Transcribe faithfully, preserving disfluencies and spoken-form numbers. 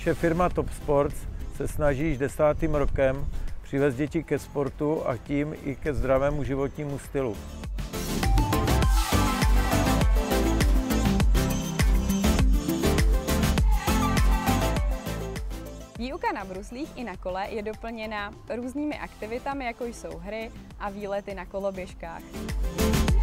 Naše firma Top Sports se snaží již desátým rokem přivést děti ke sportu a tím i ke zdravému životnímu stylu. Výuka na bruslích i na kole je doplněna různými aktivitami, jako jsou hry a výlety na koloběžkách.